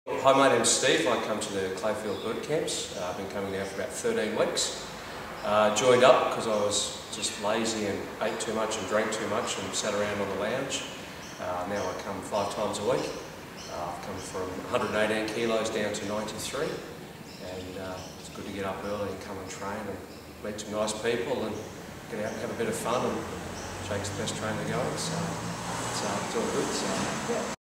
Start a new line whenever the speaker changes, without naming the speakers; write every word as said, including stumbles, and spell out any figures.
Hi, my name's Steve. I come to the Clayfield Bootcamps. Uh, I've been coming now for about thirteen weeks. Uh, joined up because I was just lazy and ate too much and drank too much and sat around on the lounge. Uh, now I come five times a week. Uh, I've come from one hundred eighteen kilos down to ninety-three, and uh, it's good to get up early and come and train and meet some nice people and get out and have a bit of fun. And Jake's the best trainer going, so it's, uh, it's all good. So, yeah.